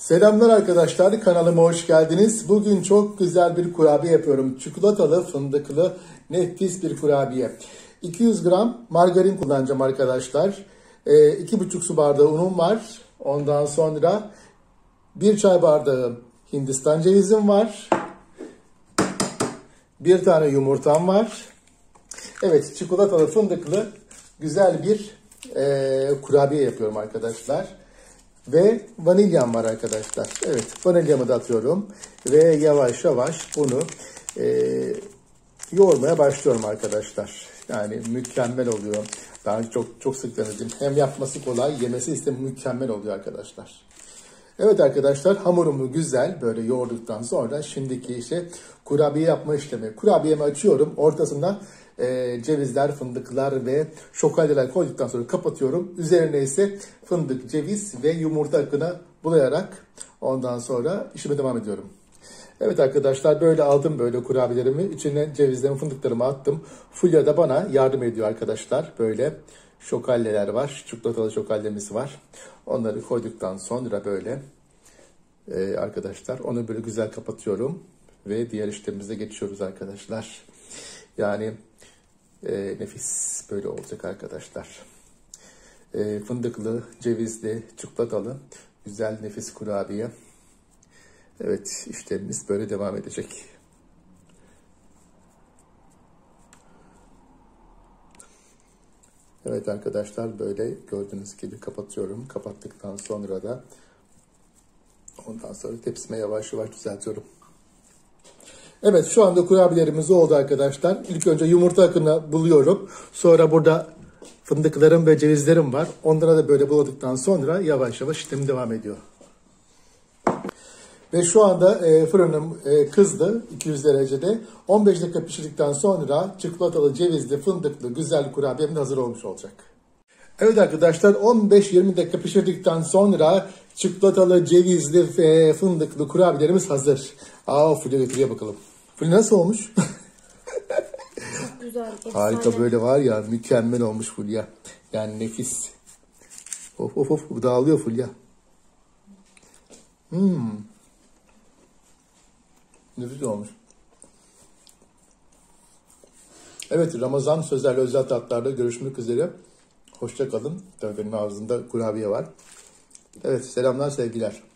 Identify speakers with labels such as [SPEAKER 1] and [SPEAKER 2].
[SPEAKER 1] Selamlar arkadaşlar, kanalıma hoş geldiniz. Bugün çok güzel bir kurabiye yapıyorum. Çikolatalı, fındıklı, nefis bir kurabiye. 200 gram margarin kullanacağım arkadaşlar. 2,5 su bardağı unum var. Ondan sonra 1 çay bardağı Hindistan cevizim var. 1 tane yumurtam var. Evet, çikolatalı, fındıklı güzel bir kurabiye yapıyorum arkadaşlar. Ve vanilyam var arkadaşlar. Evet, vanilyamı da atıyorum. Ve yavaş yavaş bunu yoğurmaya başlıyorum arkadaşlar. Yani mükemmel oluyor. Ben çok sık denedim. Hem yapması kolay, yemesi ise mükemmel oluyor arkadaşlar. Evet arkadaşlar, hamurumu güzel böyle yoğurduktan sonra şimdiki işe kurabiye yapma işlemi. Kurabiyemi açıyorum. Ortasına cevizler, fındıklar ve şokolyeler koyduktan sonra kapatıyorum. Üzerine ise fındık, ceviz ve yumurta akını bulayarak ondan sonra işime devam ediyorum. Evet arkadaşlar, böyle aldım böyle kurabiyelerimi. İçine cevizlerimi, fındıklarımı attım. Fulya da bana yardım ediyor arkadaşlar. Böyle şokolyeler var. Çikolatalı şokolyemiz var. Onları koyduktan sonra böyle arkadaşlar onu böyle güzel kapatıyorum. Ve diğer işlemimize geçiyoruz arkadaşlar. Yani nefis böyle olacak arkadaşlar. Fındıklı, cevizli, çikolatalı güzel nefis kurabiye. Evet, işlemimiz böyle devam edecek. Evet arkadaşlar, böyle gördüğünüz gibi kapatıyorum. Kapattıktan sonra da ondan sonra tepsime yavaş yavaş düzeltiyorum. Evet, şu anda kurabiyelerimiz oldu arkadaşlar. İlk önce yumurta akını buluyorum. Sonra burada fındıklarım ve cevizlerim var. Onlara da böyle buladıktan sonra yavaş yavaş işlem devam ediyor. Ve şu anda fırınım kızdı 200 derecede. 15 dakika pişirdikten sonra çikolatalı, cevizli, fındıklı güzel kurabiyem de hazır olmuş olacak. Evet arkadaşlar, 15-20 dakika pişirdikten sonra çikolatalı, cevizli ve fındıklı kurabiyelerimiz hazır. Fulya götürüyor bakalım. Fulya nasıl olmuş?
[SPEAKER 2] Çok güzel.
[SPEAKER 1] Harika, böyle var ya, mükemmel olmuş Fulya. Yani nefis. Of dağılıyor Fulya. Nefis olmuş. Evet, Ramazan sözel özel tatlarda görüşmek üzere. Hoşça kalın. Tabii benim ağzımda kurabiye var. Evet, selamlar, sevgiler.